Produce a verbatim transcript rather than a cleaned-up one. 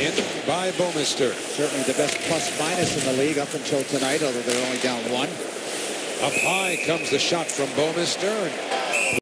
in by Bouwmeester. Certainly the best plus-minus in the league up until tonight, although they're only down one. Up high comes the shot from Bouwmeester, and